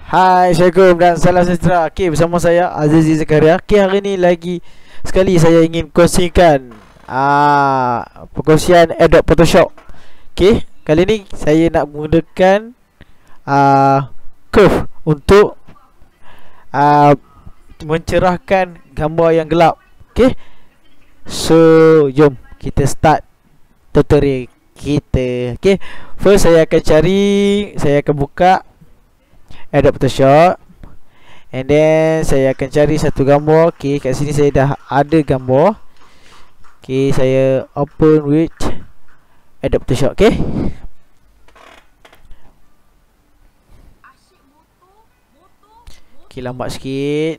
Hai, Assalamualaikum dan salam sejahtera. Okay, bersama saya Azizi Zakaria. Okay, hari ni lagi sekali saya ingin kongsikan perkongsian Adobe Photoshop. Okay, kali ni saya nak menggunakan curve untuk mencerahkan gambar yang gelap. Okay, so jom kita start tutorial kita. Okay, first saya akan buka Adobe Photoshop, and then saya akan cari satu gambar. Okay, kat sini saya dah ada gambar. Okay, saya open with Adobe Photoshop. Okay, okay, lambat sikit.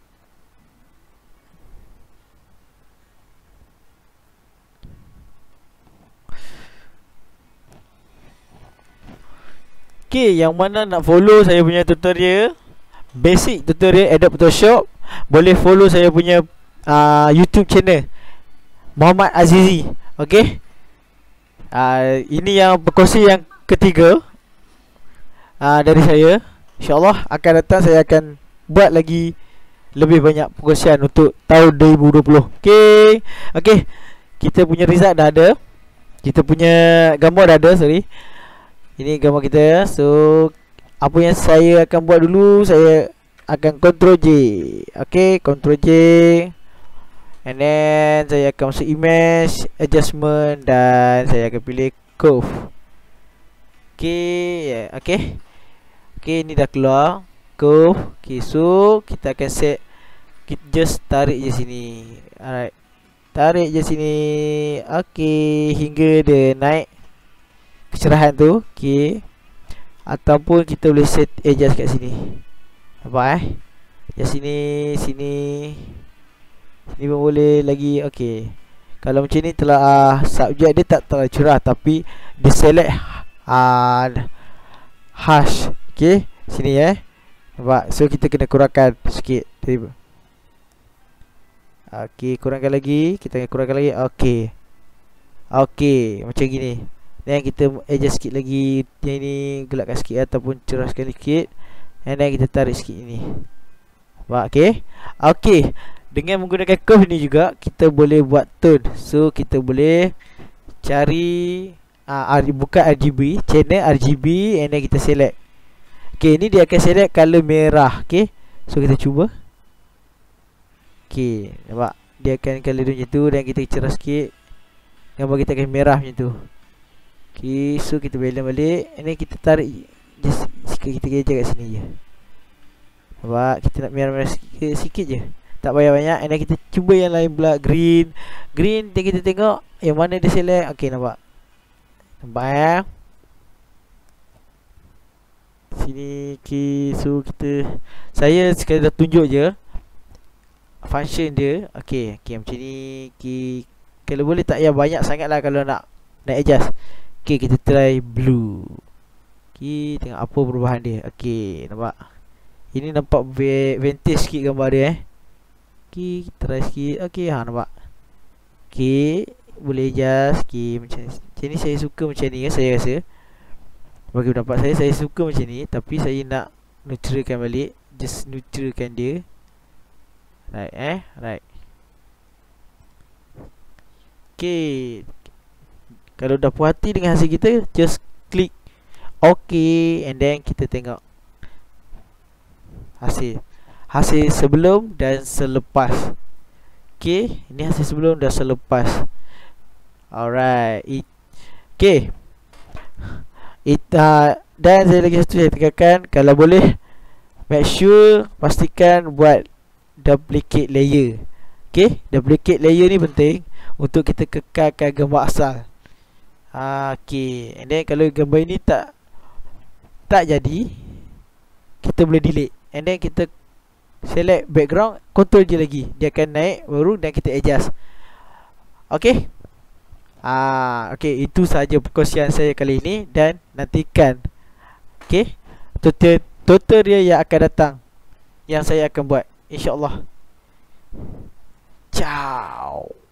Okay, yang mana nak follow saya punya tutorial, basic tutorial Adobe Photoshop, boleh follow saya punya YouTube channel Muhammad Azizi. Okay, ini yang perkongsi yang ketiga dari saya. InsyaAllah akan datang saya akan buat lagi lebih banyak perkongsian untuk tahun 2020. Okay, okay, kita punya result dah ada, kita punya gambar dah ada. Sorry, ini gambar kita. So apa yang saya akan buat dulu, saya akan Ctrl J. Okay, Ctrl J, and then saya akan masuk image, adjustment, dan saya akan pilih curve. Okay, yeah, okay. Okay, ini dah keluar curve. Okay, so kita akan set, kita just tarik je sini. Alright, tarik je sini. Okay, hingga dia naik kecerahan tu. Okay, ataupun kita boleh set adjust kat sini. Nampak Kat sini, sini pun boleh lagi. Okay, kalau macam ni telah subjek dia tak terlalu cerah, tapi dia select harsh. Okay, sini nampak. So kita kena kurangkan sikit. Okay, kurangkan lagi. Kita kena kurangkan lagi. Okay, okay, macam gini. Dan kita adjust sikit lagi. Yang ni gelapkan sikit ataupun cerahkan sikit. And then kita tarik sikit ini. Nampak? Okay, okay. Dengan menggunakan curve ni juga kita boleh buat tone. So kita boleh cari buka RGB, channel RGB, and then kita select. Okay, ni dia akan select color merah. Okay, so kita cuba. Okay, nampak? Dia akan color dia macam tu. Dan kita cerah sikit, gambar kita akan merah macam tu. Okay, so kita balik. And then kita tarik just sikit, kita gejar kat sini je. Nampak? Kita nak merah-merah sikit je, tak payah banyak. And then kita cuba yang lain pula, green. Green, dan kita tengok yang mana dia select. Okay, nampak? Nampak sini. Okay, so saya sekadar tunjuk je function dia. Okay, okay, macam ni. Okay, kalau boleh tak payah banyak sangat lah kalau nak adjust. Okay, kita try blue. Okay, tengok apa perubahan dia. Okay, nampak? Ini nampak vintage sikit gambar dia. Okay, kita try sikit. Okay, nampak? Okay, boleh adjust. Okay, macam ni saya suka macam ni, saya rasa. Bagi pendapat saya suka macam ni. Tapi saya nak neutralkan balik. Just neutralkan dia. Right, right. Okay, kalau dah puas hati dengan hasil kita, just klik OK, and then kita tengok hasil sebelum dan selepas. Okay, ini hasil sebelum dan selepas. Alright. Okay, dan saya lagi satu saya tekankan, kalau boleh make sure pastikan buat duplicate layer. Okay, duplicate layer ni penting untuk kita kekalkan gambar asal. Okay, and then kalau gambar ini tak jadi, kita boleh delete. And then kita select background, Ctrl je lagi, dia akan naik baru, dan kita adjust. Okay, okay, itu sahaja perkongsian saya kali ini. Dan nantikan tutorial yang akan datang, yang saya akan buat, InsyaAllah. Ciao.